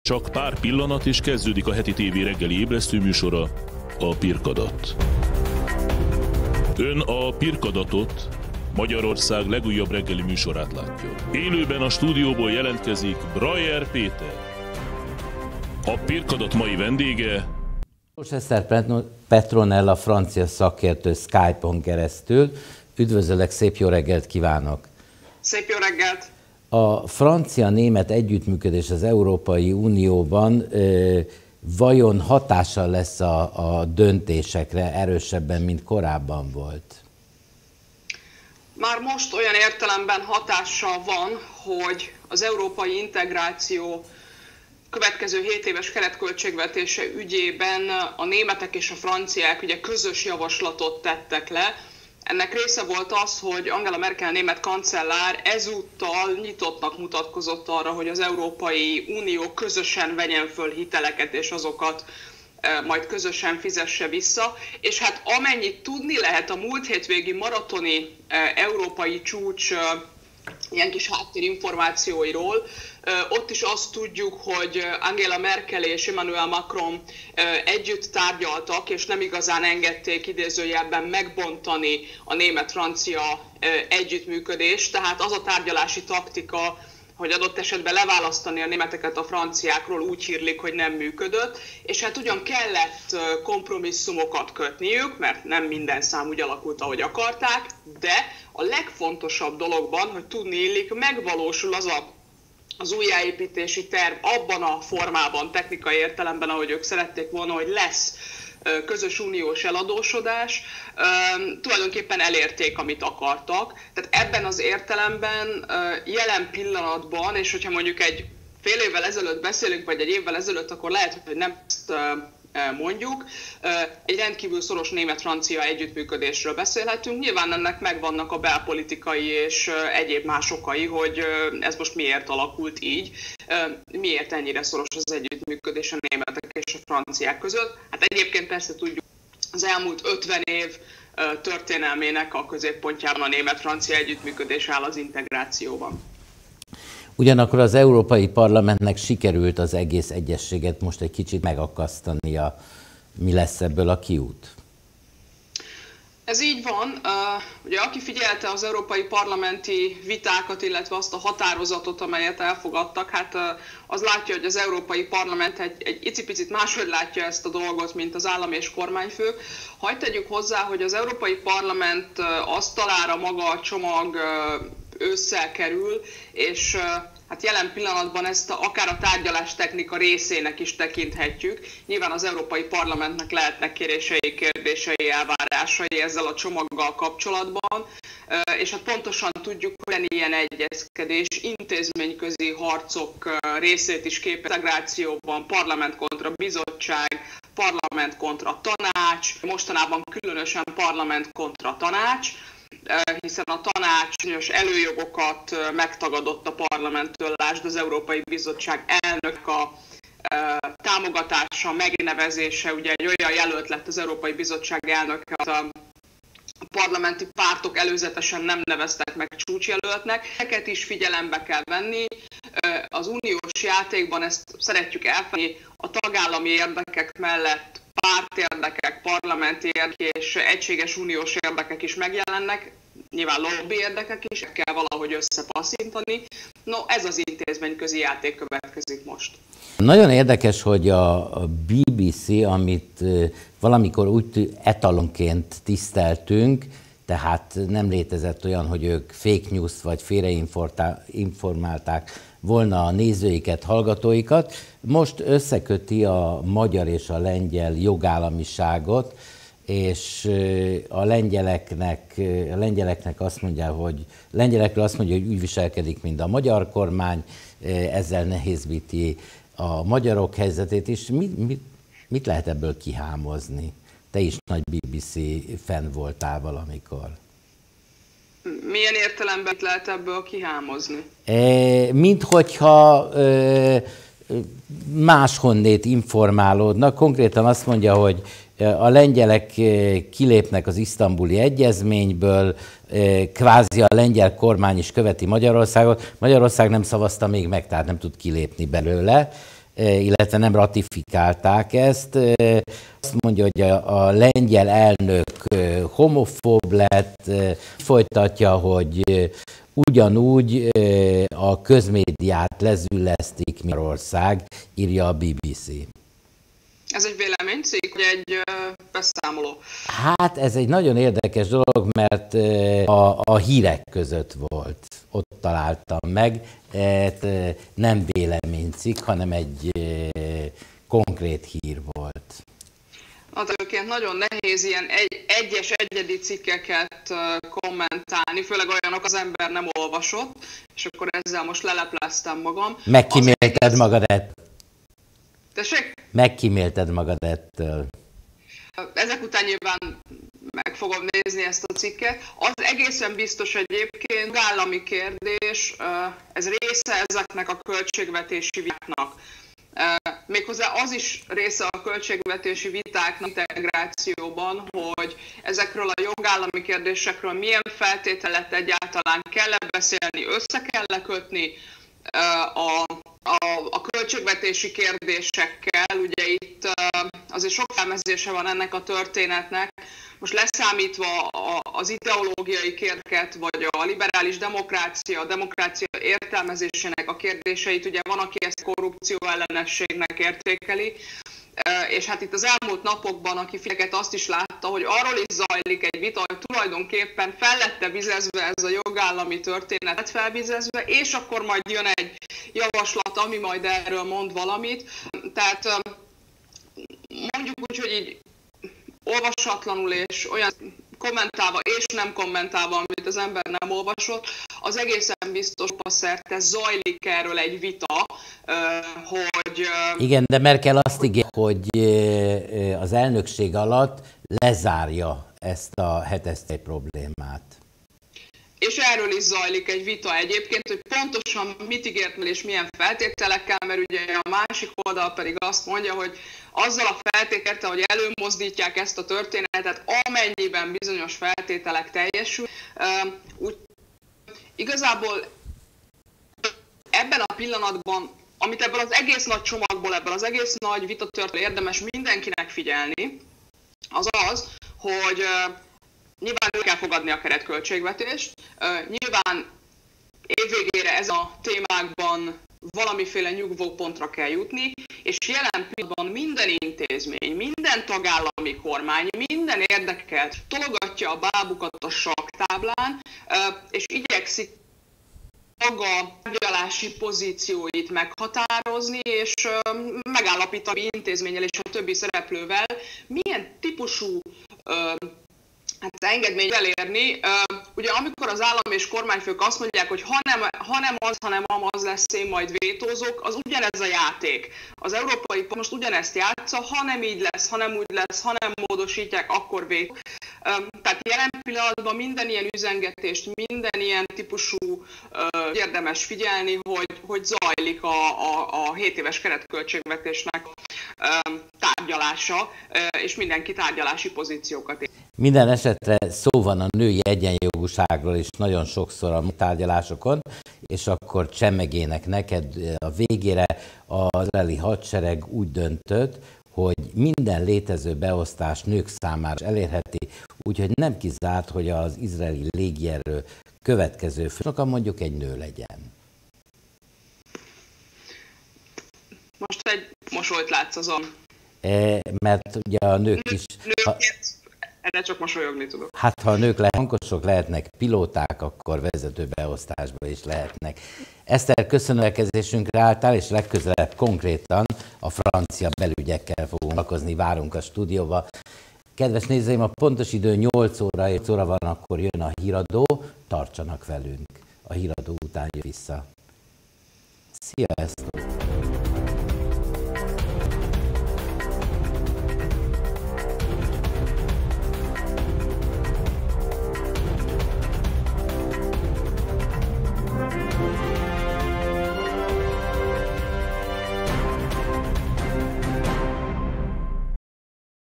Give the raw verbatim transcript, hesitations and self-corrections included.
Csak pár pillanat és kezdődik a heti tévé reggeli ébresztő műsora, a Pirkadat. Ön a Pirkadatot, Magyarország legújabb reggeli műsorát látja. Élőben a stúdióból jelentkezik Brajer Péter. A Pirkadat mai vendége Eszter Petronella, francia szakértő Skype-on keresztül. Üdvözöllek, szép jó reggelt kívánok! Szép jó reggelt! A francia-német együttműködés az Európai Unióban ö, vajon hatással lesz a, a döntésekre erősebben, mint korábban volt? Már most olyan értelemben hatással van, hogy az európai integráció következő hét éves keretköltségvetése ügyében a németek és a franciák ugye közös javaslatot tettek le. Ennek része volt az, hogy Angela Merkel német kancellár ezúttal nyitottnak mutatkozott arra, hogy az Európai Unió közösen vegyen föl hiteleket, és azokat e, majd közösen fizesse vissza. És hát amennyit tudni lehet a múlt hétvégi maratoni e, európai csúcs e, ilyen kis háttérinformációiról, ott is azt tudjuk, hogy Angela Merkel és Emmanuel Macron együtt tárgyaltak, és nem igazán engedték idézőjelben megbontani a német-francia együttműködést. Tehát az a tárgyalási taktika, hogy adott esetben leválasztani a németeket a franciákról, úgy hírlik, hogy nem működött, és hát ugyan kellett kompromisszumokat kötniük, mert nem minden szám úgy alakult, ahogy akarták, de a legfontosabb dologban, hogy tudni illik, megvalósul az a az újjáépítési terv abban a formában, technikai értelemben, ahogy ők szerették volna, hogy lesz közös uniós eladósodás, tulajdonképpen elérték, amit akartak. Tehát ebben az értelemben jelen pillanatban, és hogyha mondjuk egy fél évvel ezelőtt beszélünk, vagy egy évvel ezelőtt, akkor lehet, hogy nem ezt mondjuk, egy rendkívül szoros német-francia együttműködésről beszélhetünk. Nyilván ennek megvannak a belpolitikai és egyéb más okai, hogy ez most miért alakult így, miért ennyire szoros az együttműködés a németek és a franciák között. Hát egyébként persze tudjuk, az elmúlt ötven év történelmének a középpontjában a német-francia együttműködés áll az integrációban. Ugyanakkor az Európai Parlamentnek sikerült az egész egyezséget most egy kicsit megakasztania. Mi lesz ebből a kiút? Ez így van. Ugye aki figyelte az európai parlamenti vitákat, illetve azt a határozatot, amelyet elfogadtak, hát az látja, hogy az Európai Parlament egy, egy icipicit máshogy látja ezt a dolgot, mint az állam és kormányfők. Hadd tegyük hozzá, hogy az Európai Parlament asztalára maga a csomag ősszel kerül, és hát jelen pillanatban ezt a, akár a tárgyalás technika részének is tekinthetjük. Nyilván az Európai Parlamentnek lehetnek kérései, kérdései, elvárásai ezzel a csomaggal kapcsolatban, és hát pontosan tudjuk, hogy ilyen egyezkedés intézményközi harcok részét is képez integrációban, parlament kontra bizottság, parlament kontra tanács, mostanában különösen parlament kontra tanács, hiszen a tanács előjogokat megtagadott a parlamenttől, lásd az Európai Bizottság elnök a támogatása, megnevezése, ugye egy olyan jelölt lett az Európai Bizottság elnöke, a parlamenti pártok előzetesen nem neveztek meg csúcsjelöltnek. Ezeket is figyelembe kell venni. Az uniós játékban ezt szeretjük elfelejteni, a tagállami érdekek mellett pártérdekek, parlamenti érdekek és egységes uniós érdekek is megjelennek, nyilván lobby érdekek is, kell valahogy összepasszintani. No, ez az intézményközi játék következik most. Nagyon érdekes, hogy a bé bé cé, amit valamikor úgy etalonként tiszteltünk, tehát nem létezett olyan, hogy ők fake news vagy félreinformálták volna a nézőiket, hallgatóikat, most összeköti a magyar és a lengyel jogállamiságot, és a lengyeleknek, a lengyeleknek azt mondja, hogy lengyelekről azt mondja, hogy úgy viselkedik, mint a magyar kormány, ezzel nehézbíti a magyarok helyzetét, és mit, mit, mit lehet ebből kihámozni? Te is nagy bé bé cé fan voltál valamikor. Milyen értelemben lehet ebből kihámozni? E, mint hogyha e, máshonnét informálódnak. Konkrétan azt mondja, hogy a lengyelek kilépnek az isztambuli egyezményből, kvázi a lengyel kormány is követi Magyarországot. Magyarország nem szavazta még meg, tehát nem tud kilépni belőle. illetve nem ratifikálták ezt. Azt mondja, hogy a, a lengyel elnök homofób lett, folytatja, hogy ugyanúgy a közmédiát lezüllesztik Magyarország, írja a bé bé cé. Ez egy véleménycikk, vagy egy beszámoló? Hát ez egy nagyon érdekes dolog, mert a, a hírek között volt. Ott találtam meg. Hát nem véleménycikk, hanem egy konkrét hír volt. Hát egyébként nagyon nehéz ilyen egy, egyes egyedi cikkeket kommentálni, főleg olyanok az ember nem olvasott, és akkor ezzel most lelepleztem magam. Megkímélted egész... magad ettől. Tessék? Megkímélted magad ettől. Ezek után nyilván meg fogom nézni ezt a cikket. Az egészen biztos egyébként állami kérdés, ez része ezeknek a költségvetési vitáknak. Méghozzá az is része a költségvetési vitáknak integrációban, hogy ezekről a jogállami kérdésekről milyen feltételet egyáltalán kell-e beszélni, össze kell-e kötni a, a, a költségvetési kérdésekkel. Ugye itt azért sok felmezése van ennek a történetnek, most leszámítva az ideológiai kérdéseket, vagy a liberális demokrácia, a demokrácia értelmezésének a kérdéseit, ugye van, aki ezt korrupció ellenességnek értékeli, és hát itt az elmúlt napokban, aki figyelget, azt is látta, hogy arról is zajlik egy vita, hogy tulajdonképpen fel lett vizezve ez a jogállami történet felvizezve, és akkor majd jön egy javaslat, ami majd erről mond valamit. Tehát mondjuk úgy, hogy így olvasatlanul és olyan kommentálva és nem kommentálva, amit az ember nem olvasott, az egészen biztos szerte zajlik erről egy vita, hogy... Igen, de Merkel azt ígér, hogy az elnökség alatt lezárja ezt a hetesztely problémát. És erről is zajlik egy vita egyébként, hogy pontosan mit ígért meg és milyen feltételekkel, mert ugye a másik oldal pedig azt mondja, hogy azzal a feltételekkel, hogy előmozdítják ezt a történetet, amennyiben bizonyos feltételek teljesül. Úgy, igazából ebben a pillanatban, amit ebből az egész nagy csomagból, ebből az egész nagy vitatörténetből érdemes mindenkinek figyelni, az az, hogy nyilván el kell fogadni a keretköltségvetést, nyilván évvégére ez a témákban valamiféle nyugvópontra kell jutni, és jelen pillanatban minden intézmény, minden tagállami kormány, minden érdekelt tologatja a bábukat a sakktáblán, és igyekszik maga tárgyalási pozícióit meghatározni, és megállapítani intézménnyel és a többi szereplővel, milyen típusú hát engedményt elérni. Uh, ugye amikor az állam és kormányfők azt mondják, hogy ha nem, ha nem az, hanem az lesz, én majd vétózok, az ugyanez a játék. Az Európai Parlament most ugyanezt játsza, ha nem így lesz, ha nem úgy lesz, ha nem módosítják, akkor vétózok. Uh, tehát jelen pillanatban minden ilyen üzengetést, minden ilyen típusú uh, érdemes figyelni, hogy, hogy zajlik a, a, a hét éves keretköltségvetésnek uh, tárgyalása, uh, és mindenki tárgyalási pozíciókat ér. Minden esetre szó van a női egyenjogúságról is nagyon sokszor a tárgyalásokon, és akkor csemegének neked a végére az izraeli hadsereg úgy döntött, hogy minden létező beosztás nők számára elérheti, úgyhogy nem kizárt, hogy az izraeli légierő következő főnöke mondjuk egy nő legyen. Most egy mosolyt látsz azon. E, mert ugye a nők is... Nőként erre csak mosolyogni tudok. Hát ha a nők lehet, hangosok lehetnek, pilóták, akkor vezető beosztásban is lehetnek. Eszter, köszönöm, hogy rendelkezésünkre álltál, és legközelebb konkrétan a francia belügyekkel fogunk foglalkozni, várunk a stúdióba. Kedves nézőim, a pontos idő nyolc óra, nyolc óra van, akkor jön a híradó, tartsanak velünk. A híradó után jön vissza. Szia, Eszter!